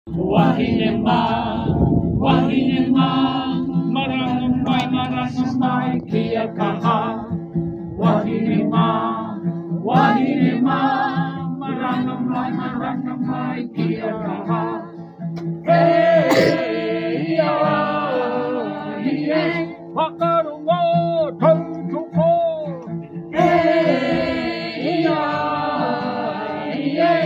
Wahinema, wahinema, maranamay, kia kaha. Wahinema, wahinema, maranamay, kia kaha. Hey, yeah, pakarungo, tautuko. Hey, yeah.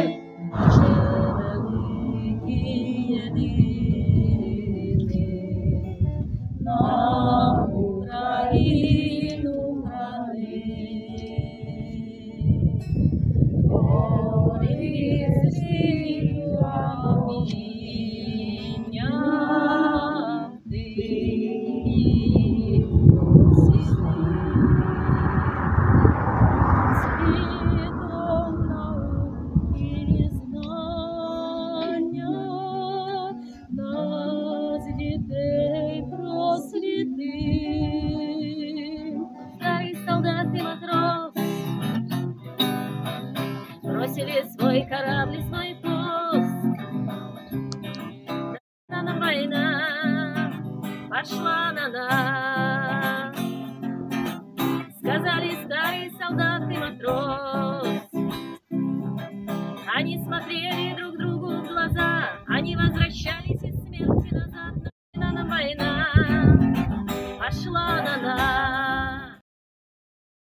Бросили свой корабль, свой пост. Нам война пошла на нас. Сказали старый солдат и матрос. Они смотрели друг другу в глаза, они возвращались